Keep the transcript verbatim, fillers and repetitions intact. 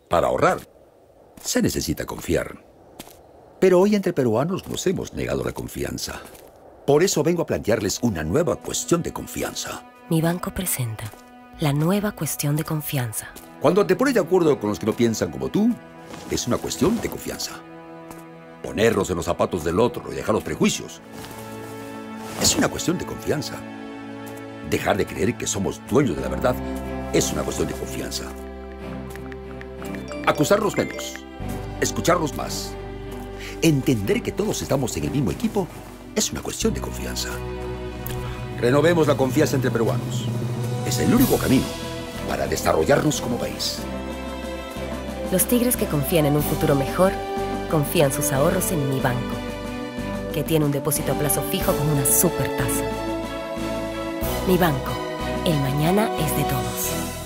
Para ahorrar, se necesita confiar. Pero hoy entre peruanos nos hemos negado la confianza. Por eso vengo a plantearles una nueva cuestión de confianza. Mi banco presenta la nueva cuestión de confianza. Cuando te pones de acuerdo con los que no piensan como tú, es una cuestión de confianza. Ponernos en los zapatos del otro y dejar los prejuicios es una cuestión de confianza. Dejar de creer que somos dueños de la verdad es una cuestión de confianza. Acusarnos menos, escucharnos más, entender que todos estamos en el mismo equipo es una cuestión de confianza. Renovemos la confianza entre peruanos. Es el único camino para desarrollarnos como país. Los tigres que confían en un futuro mejor, confían sus ahorros en Mi Banco, que tiene un depósito a plazo fijo con una super tasa. Mi Banco, el mañana es de todos.